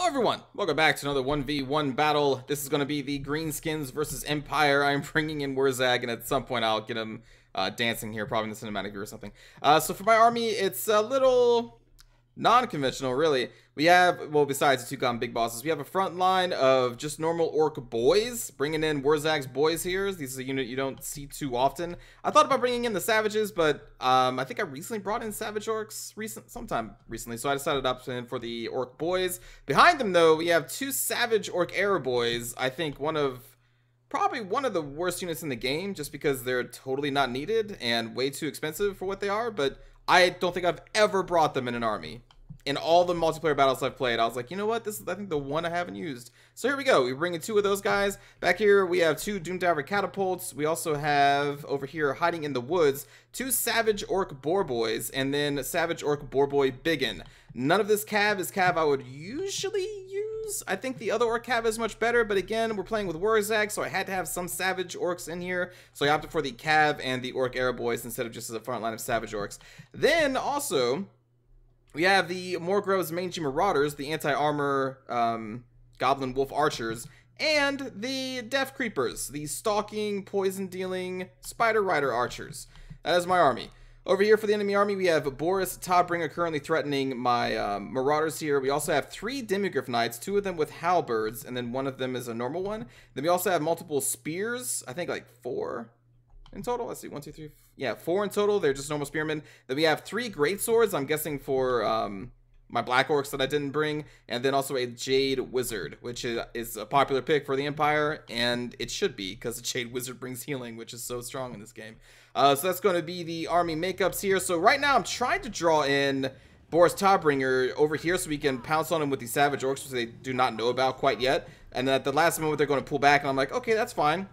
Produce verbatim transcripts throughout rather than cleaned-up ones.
everyone, welcome back to another one v one battle. This is going to be the Greenskins versus Empire. I'm bringing in Wurzag, and at some point I'll get him uh, dancing here, probably in the cinematic view or something. Uh, so for my army, it's a little non-conventional, really. We have, well, besides the two Goblin big bosses, we have a front line of just normal orc boys, bringing in Wurzag's boys here. This is a unit you don't see too often. I thought about bringing in the savages, but um, I think I recently brought in savage orcs recent, sometime recently, so I decided to opt in for the orc boys. Behind them, though, we have two savage orc arrow boys. I think one of, probably one of the worst units in the game, just because they're totally not needed and way too expensive for what they are, but I don't think I've ever brought them in an army. In all the multiplayer battles I've played, I was like, you know what? This is, I think, the one I haven't used. So here we go. We bring in two of those guys. Back here, we have two Doomdiver catapults. We also have, over here, hiding in the woods, two Savage Orc Boar Boys, and then Savage Orc Boar Boy Biggin. None of this cav is cav I would usually use. I think the other orc cav is much better, but again, we're playing with Wurzag, so I had to have some Savage Orcs in here. So I opted for the cav and the Orc Arrow Boys instead of just as a front line of Savage Orcs. Then, also, we have the Morgrove's Mangy Marauders, the anti-armor um, Goblin Wolf Archers, and the Death Creepers, the stalking, poison-dealing Spider Rider Archers. That is my army. Over here for the enemy army, we have Boris Todbringer currently threatening my um, Marauders here. We also have three Demigryph Knights, two of them with halberds, and then one of them is a normal one. Then we also have multiple spears, I think like four in total. Let's see, one, two, three, yeah, four in total. They're just normal spearmen. Then we have three great swords, I'm guessing for um, my black orcs that I didn't bring, and then also a Jade Wizard, which is, is a popular pick for the Empire, and it should be, because the Jade Wizard brings healing, which is so strong in this game. Uh, so that's going to be the army makeups here. So right now I'm trying to draw in Boris Todbringer over here so we can pounce on him with the Savage Orcs, which they do not know about quite yet. And then at the last moment they're going to pull back, and I'm like, okay, that's fine.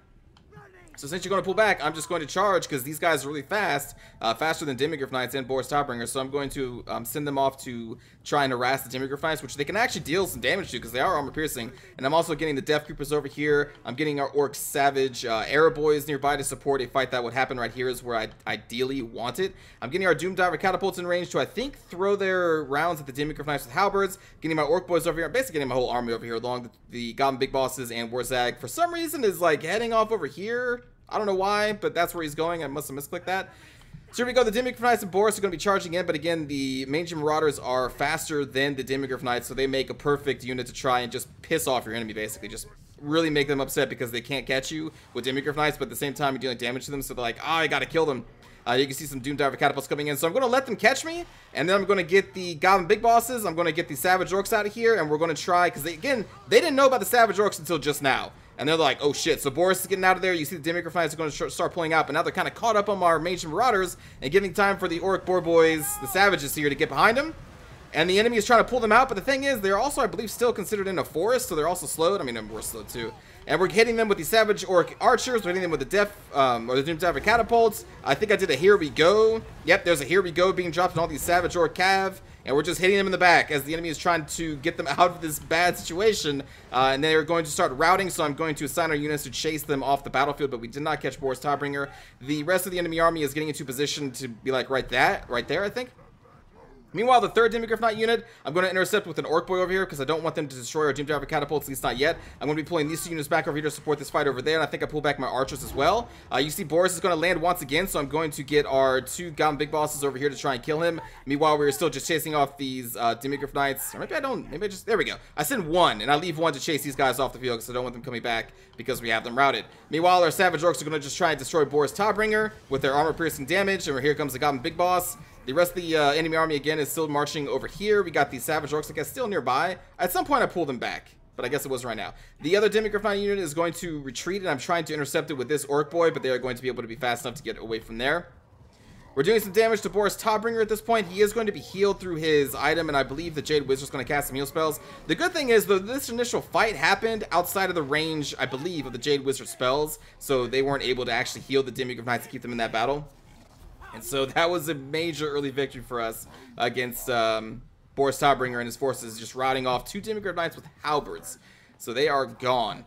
So since you're going to pull back, I'm just going to charge because these guys are really fast, uh, faster than Demigryph Knights and Boris Todbringer. So I'm going to um, send them off to try and harass the Demigryph Knights, which they can actually deal some damage to because they are armor piercing. And I'm also getting the Death Creepers over here. I'm getting our Orc Savage uh, Arrow Boys nearby to support a fight that would happen right here is where I ideally want it. I'm getting our Doomdiver Catapults in range to, I think, throw their rounds at the Demigryph Knights with halberds. Getting my Orc Boys over here. I'm basically getting my whole army over here along the, the Goblin Big Bosses, and Wurzag for some reason is like heading off over here. I don't know why, but that's where he's going. I must have misclicked that. So here we go. The Demigryph Knights and Boris are going to be charging in, but again, the Mangy Marauders are faster than the Demigryph Knights, so they make a perfect unit to try and just piss off your enemy, basically. Just really make them upset because they can't catch you with Demigryph Knights, but at the same time, you're dealing damage to them, so they're like, oh, I gotta kill them. Uh, you can see some Doomdiver Catapults coming in, so I'm going to let them catch me, and then I'm going to get the Goblin Big Bosses. I'm going to get the Savage Orcs out of here, and we're going to try, because again, they didn't know about the Savage Orcs until just now. And they're like, oh shit, so Boris is getting out of there. You see the Demigryph Knights are going to start pulling out, but now they're kind of caught up on our Mangy Marauders and giving time for the Orc Boar Boys, the Savages here, to get behind them. And the enemy is trying to pull them out, but the thing is, they're also, I believe, still considered in a forest, so they're also slowed. I mean, we're slowed too. And we're hitting them with the Savage Orc Archers. We're hitting them with the Death, um, or the Doomdiver Catapults. I think I did a Here We Go. Yep, there's a Here We Go being dropped on all these Savage Orc Cav. And we're just hitting them in the back as the enemy is trying to get them out of this bad situation. Uh, and they are going to start routing, so I'm going to assign our units to chase them off the battlefield, but we did not catch Boris Todbringer. The rest of the enemy army is getting into position to be like right that, right there, I think. Meanwhile, the third Demigryph Knight unit, I'm going to intercept with an Orc Boy over here because I don't want them to destroy our Doomdiver Catapults, at least not yet. I'm going to be pulling these two units back over here to support this fight over there, and I think I pull back my Archers as well. Uh, you see Boris is going to land once again, so I'm going to get our two Goblin Big Bosses over here to try and kill him. Meanwhile, we're still just chasing off these uh, Demigryph Knights. Or maybe I don't, maybe I just, there we go. I send one, and I leave one to chase these guys off the field because I don't want them coming back because we have them routed. Meanwhile, our Savage Orcs are going to just try and destroy Boris Todbringer with their armor-piercing damage, and here comes the Goblin Big Boss. The rest of the uh, enemy army, again, is still marching over here. We got the Savage Orcs, I guess, still nearby. At some point, I pulled them back, but I guess it wasn't right now. The other Demigryph Knight unit is going to retreat, and I'm trying to intercept it with this Orc Boy, but they are going to be able to be fast enough to get away from there. We're doing some damage to Boris Todbringer at this point. He is going to be healed through his item, and I believe the Jade Wizard is going to cast some heal spells. The good thing is, though, this initial fight happened outside of the range, I believe, of the Jade Wizard spells, so they weren't able to actually heal the Demigryph Knights to keep them in that battle. And so that was a major early victory for us against um, Boris Todbringer and his forces, just routing off two Demigryph Knights with halberds. So they are gone.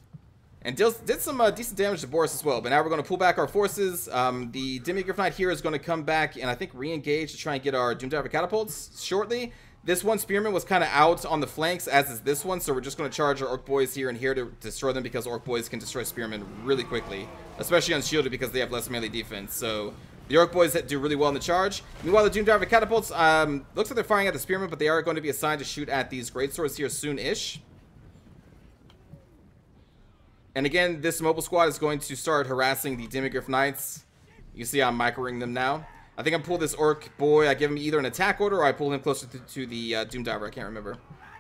And did some uh, decent damage to Boris as well. But now we're going to pull back our forces. Um, the Demigryph Knight here is going to come back and I think re-engage to try and get our Doomdiver Catapults shortly. This one Spearman was kind of out on the flanks, as is this one, so we're just going to charge our Orc Boys here and here to destroy them, because Orc Boys can destroy Spearmen really quickly, especially unshielded because they have less melee defense. So the Orc Boys do really well in the charge. Meanwhile, the Doomdiver Catapults, um, looks like they're firing at the Spearmen, but they are going to be assigned to shoot at these Greatswords here soon-ish. And again, this mobile squad is going to start harassing the Demigryph Knights. You can see I'm microing them now. I think I pull this Orc boy, I give him either an attack order or I pull him closer to, to the uh, Doomdiver, I can't remember.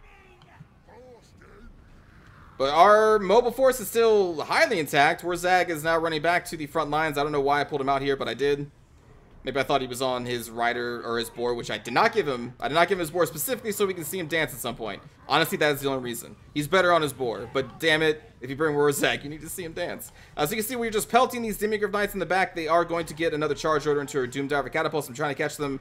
But our mobile force is still highly intact. Wurzag is now running back to the front lines. I don't know why I pulled him out here, but I did. Maybe I thought he was on his rider or his boar, which I did not give him. I did not give him his boar specifically so we can see him dance at some point. Honestly, that is the only reason. He's better on his boar, but damn it, if you bring Wurzag, you need to see him dance. Uh, so you can see we're just pelting these Demigryph Knights in the back. They are going to get another charge order into our Doomdiver Catapults. I'm trying to catch them.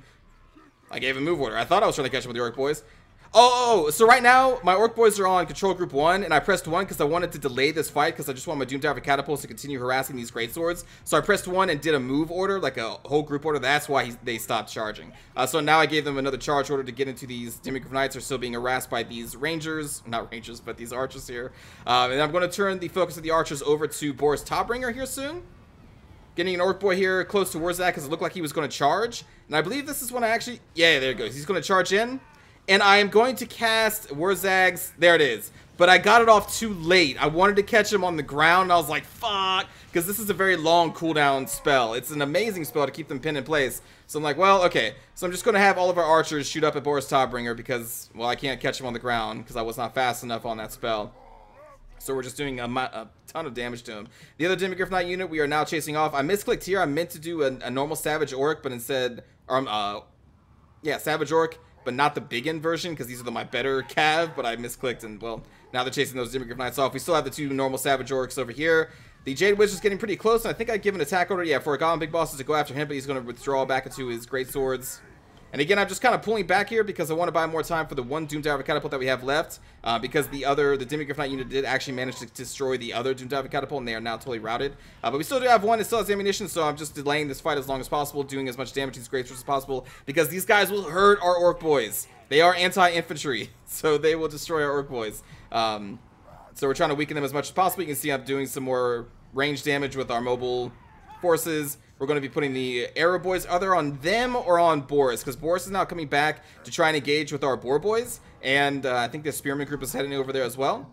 I gave him move order. I thought I was trying to catch them with the Orc Boys. Oh, oh, so right now, my Orc Boys are on Control Group one, and I pressed one because I wanted to delay this fight because I just want my Doomdiver Catapults to continue harassing these Greatswords. So I pressed one and did a move order, like a whole group order. That's why he, they stopped charging. Uh, so now I gave them another charge order to get into these Demigryph Knights. Are still being harassed by these Rangers. Not Rangers, but these Archers here. Um, and I'm going to turn the focus of the Archers over to Boris Topbringer here soon. Getting an Orc Boy here close to Wurzag because it looked like he was going to charge. And I believe this is when I actually... Yeah, there it goes. He's going to charge in. And I am going to cast Wurzag's... There it is. But I got it off too late. I wanted to catch him on the ground. And I was like, fuck. Because this is a very long cooldown spell. It's an amazing spell to keep them pinned in place. So I'm like, well, okay. So I'm just going to have all of our archers shoot up at Boris Topbringer because, well, I can't catch him on the ground because I was not fast enough on that spell. So we're just doing a, a ton of damage to him. The other Demigryph Knight unit we are now chasing off. I misclicked here. I meant to do a, a normal Savage Orc, but instead... Um, uh, yeah, Savage Orc. But not the big end version, because these are the, my better Cav, but I misclicked, and, well, now they're chasing those Demigryph Knights off. We still have the two normal Savage Orcs over here. The Jade Wizard's getting pretty close, and I think I'd give an attack order, yeah, for a Goblin Big Bosses to go after him, but he's going to withdraw back into his Great Swords. And again, I'm just kind of pulling back here because I want to buy more time for the one Doomdiver Catapult that we have left, uh, because the other, the Demigryph Knight unit did actually manage to destroy the other Doomdiver Catapult, and they are now totally routed. Uh, but we still do have one, it still has ammunition, so I'm just delaying this fight as long as possible, doing as much damage to these Great Swords as possible, because these guys will hurt our Orc Boys. They are anti-infantry, so they will destroy our Orc Boys. Um, so we're trying to weaken them as much as possible. You can see I'm doing some more range damage with our mobile forces. We're going to be putting the Arrow Boys either on them or on Boris, because Boris is now coming back to try and engage with our Boar Boys. And uh, I think the Spearman group is heading over there as well.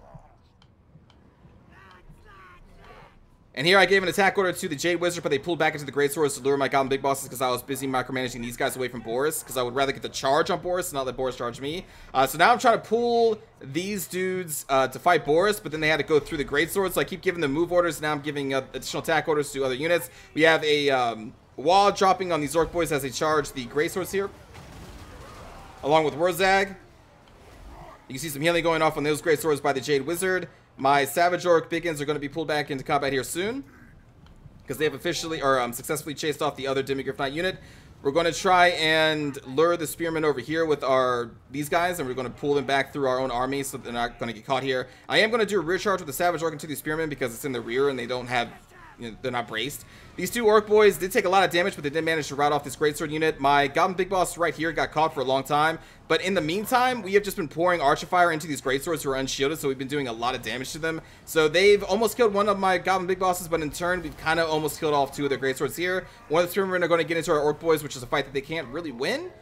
And here I gave an attack order to the Jade Wizard, but they pulled back into the Great Swords to lure my Goblin Big Bosses because I was busy micromanaging these guys away from Boris, because I would rather get the charge on Boris and not let Boris charge me. Uh, so now I'm trying to pull these dudes uh, to fight Boris, but then they had to go through the Great Swords, so I keep giving them move orders. Now I'm giving uh, additional attack orders to other units. We have a um, wall dropping on these Orc Boys as they charge the Great Swords here, along with Wurzag. You can see some healing going off on those Great Swords by the Jade Wizard. My Savage Orc Biggins are going to be pulled back into combat here soon, because they have officially or um, successfully chased off the other Demigryph Knight unit. We're going to try and lure the Spearmen over here with our these guys, and we're going to pull them back through our own army so they're not going to get caught here. I am going to do a rear charge with the Savage Orc into the Spearmen because it's in the rear and they don't have, you know, they're not braced. These two Orc Boys did take a lot of damage, but they did manage to rout off this Greatsword unit. My Goblin Big Boss right here got caught for a long time, but in the meantime, we have just been pouring Archer Fire into these Greatswords who are unshielded, so we've been doing a lot of damage to them. So they've almost killed one of my Goblin Big Bosses, but in turn, we've kind of almost killed off two of their Greatswords here. One of the Spearmen are going to get into our Orc Boys, which is a fight that they can't really win.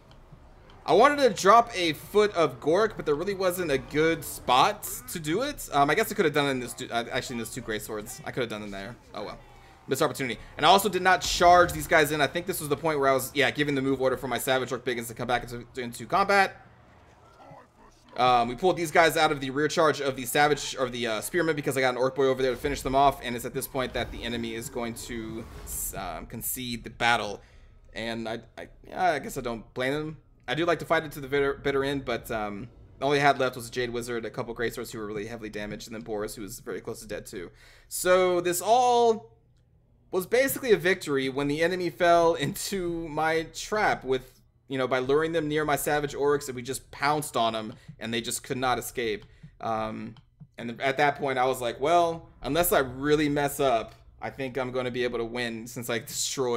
I wanted to drop a foot of Gork, but there really wasn't a good spot to do it. Um, I guess I could have done it in this, uh, actually in those two Greatswords. I could have done it there. Oh well. Missed opportunity. And I also did not charge these guys in. I think this was the point where I was, yeah, giving the move order for my Savage Orc Biggins to come back into, into combat. Um, we pulled these guys out of the rear charge of the Savage, or the uh, Spearman, because I got an Orc Boy over there to finish them off. And it's at this point that the enemy is going to um, concede the battle. And I, I, I guess I don't blame them. I do like to fight it to the bitter, bitter end, but um, all they had left was a Jade Wizard, a couple Great Swords who were really heavily damaged, and then Boris, who was very close to dead too. So this all was basically a victory when the enemy fell into my trap with, you know, by luring them near my Savage Orcs, and we just pounced on them, and they just could not escape. Um, and at that point, I was like, well, unless I really mess up, I think I'm going to be able to win, since I destroyed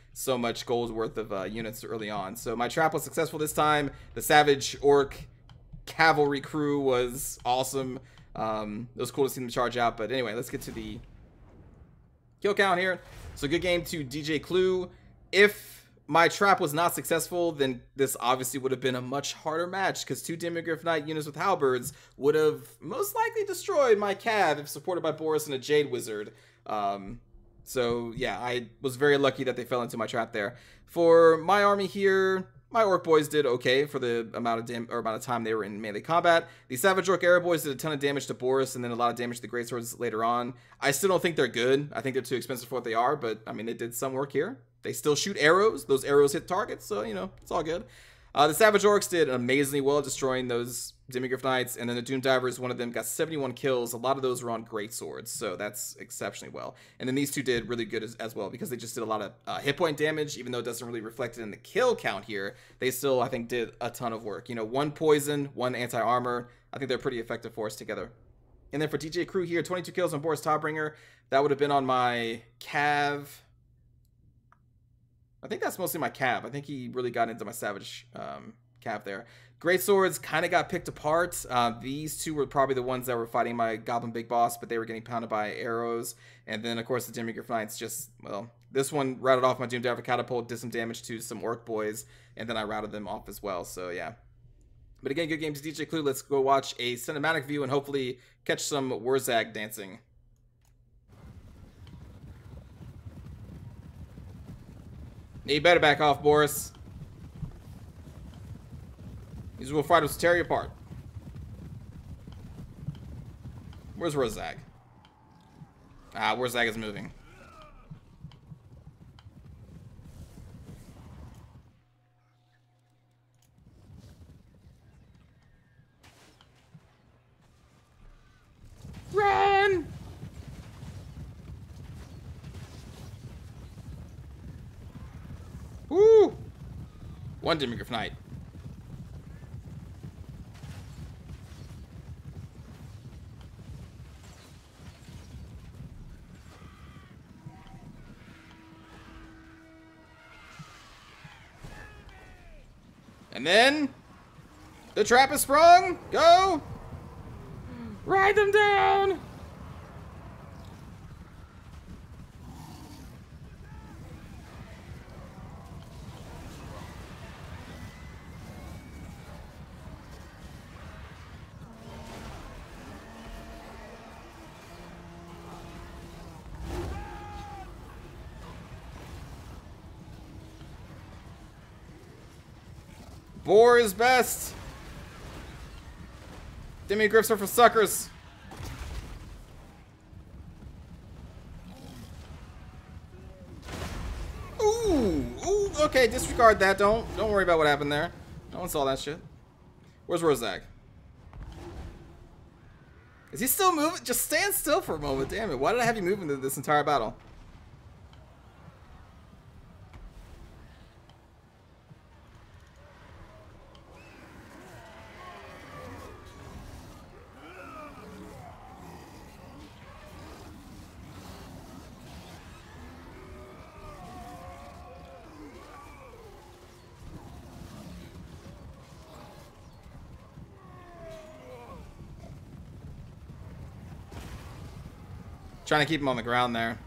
so much gold worth of uh, units early on. So my trap was successful this time. The Savage Orc Cavalry crew was awesome. Um, it was cool to see them charge out. But anyway, let's get to the kill count here. So good game to D J Clue. If my trap was not successful, then this obviously would have been a much harder match, because two Demigryph Knight units with halberds would have most likely destroyed my Cav if supported by Boris and a Jade Wizard. Um, so yeah, I was very lucky that they fell into my trap there. For my army here, my Orc Boys did okay for the amount of dam or amount of time they were in melee combat. The Savage Orc Arrow Boys did a ton of damage to Boris, and then a lot of damage to the Greatswords later on. I still don't think they're good. I think they're too expensive for what they are, but I mean, they did some work here. They still shoot arrows. Those arrows hit targets, so, you know, it's all good. Uh, the Savage Orcs did amazingly well destroying those Demigryph Knights, and then the Doom Divers, one of them got seventy-one kills. A lot of those were on Greatswords, so that's exceptionally well. And then these two did really good as, as well, because they just did a lot of uh, hit point damage, even though it doesn't really reflect it in the kill count here. They still, I think, did a ton of work. You know, one poison, one anti-armor. I think they're pretty effective for us together. And then for D J Crew here, twenty-two kills on Boris Todbringer. That would have been on my Cav. I think that's mostly my Cav. I think he really got into my Savage um, Cav there. Great Swords kind of got picked apart. Uh, these two were probably the ones that were fighting my Goblin Big Boss, but they were getting pounded by arrows. And then, of course, the Demigryph Knights just, well, this one routed off my Doom Diver Catapult, did some damage to some Orc Boys, and then I routed them off as well. So, yeah. But again, good game to D J Clue. Let's go watch a cinematic view and hopefully catch some Wurzag dancing. You better back off, Boris. These wolf fighters will tear you apart. Where's Wurzag? Ah, Wurzag is moving. Run! Woo! One Demigryph Knight. And then the trap is sprung. Go! Ride them down! Boar is best. Demigryphs are for suckers. Ooh, ooh, okay, disregard that. Don't don't worry about what happened there. No one saw that shit. Where's Wurzag? Is he still moving? Just stand still for a moment, damn it. Why did I have you moving this entire battle? Trying to keep him on the ground there.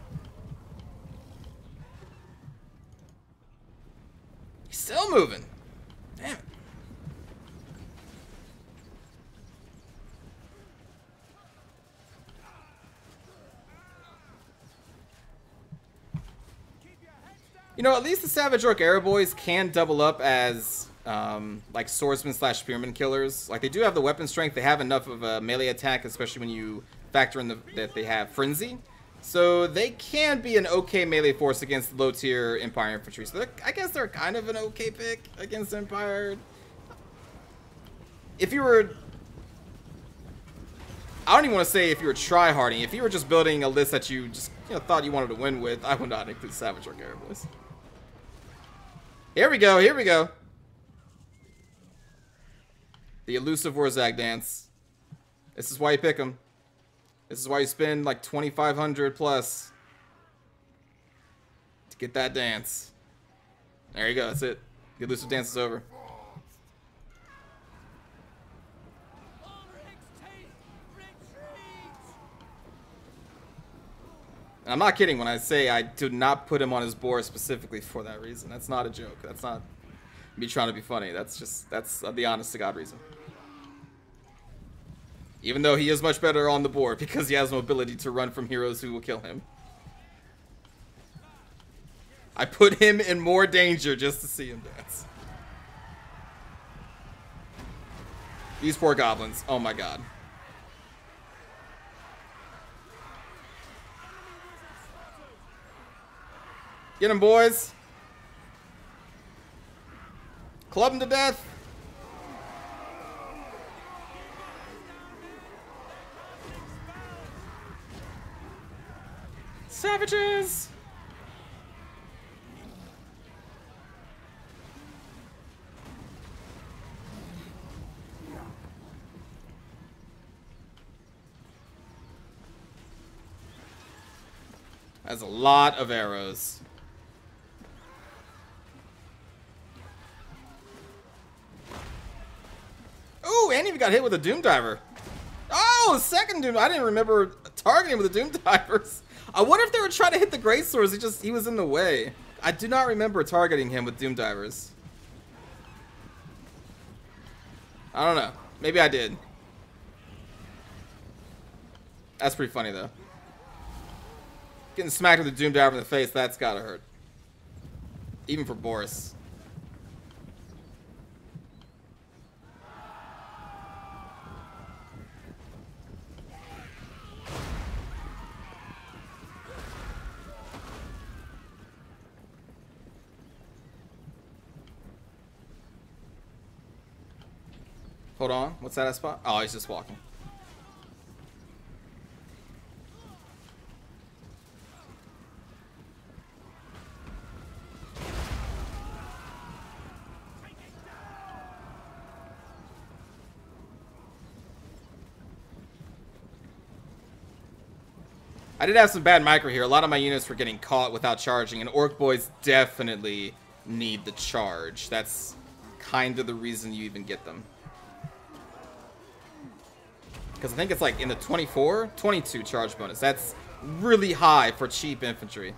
He's still moving. Damn it. You know, at least the Savage Orc Arrow Boys can double up as um, like swordsman slash spearman killers. Like, they do have the weapon strength. They have enough of a melee attack, especially when you factor in the, that they have Frenzy. So they can be an okay melee force against low tier Empire infantry. So I guess they're kind of an okay pick against Empire. If you were... I don't even want to say if you were tryharding. If you were just building a list that you just you know, thought you wanted to win with, I would not include Savage Orc Arrow Boys. Here we go, here we go. The elusive Wurzag dance. This is why you pick them. This is why you spend like twenty-five hundred plus to get that dance. There you go. That's it. The elusive dance is over. I'm not kidding when I say I did not put him on his board specifically for that reason. That's not a joke. That's not me trying to be funny. That's just, that's the honest to God reason. Even though he is much better on the board because he has no ability to run from heroes who will kill him. I put him in more danger just to see him dance. These poor goblins. Oh my god. Get him, boys. Club him to death. Savages. That's a lot of arrows. Ooh, and he got hit with a Doom Diver. Oh, second Doom. I didn't remember targeting with the Doom Divers. I wonder if they were trying to hit the Great Swords. He just he was in the way. I do not remember targeting him with Doom Divers. I don't know. Maybe I did. That's pretty funny though. Getting smacked with a Doom Diver in the face, that's gotta hurt. Even for Boris. Hold on, what's that spot? Oh, he's just walking. I did have some bad micro here. A lot of my units were getting caught without charging, and Orc Boys definitely need the charge. That's kind of the reason you even get them. Because I think it's like in the twenty-four, twenty-two charge bonus. That's really high for cheap infantry.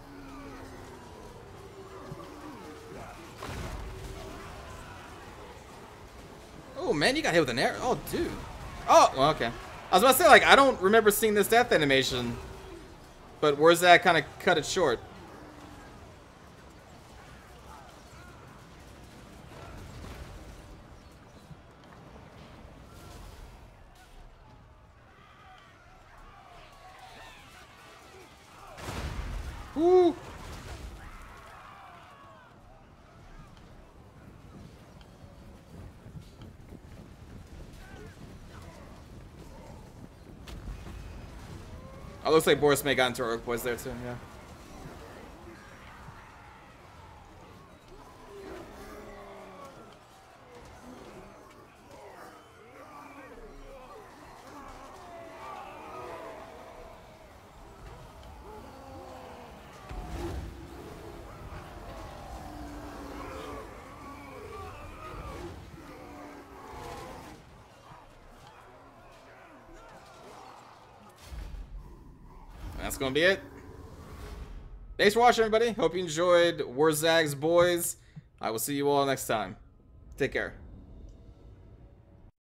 Oh man, you got hit with an arrow. Oh dude. Oh, well, okay. I was about to say, like, I don't remember seeing this death animation. But where's that kind of cut it short? Woo! Oh, looks like Boris may got into our Orc Boys there too, yeah. That's gonna be it. Thanks for watching, everybody. Hope you enjoyed Warzag's Boys. I will see you all next time. Take care.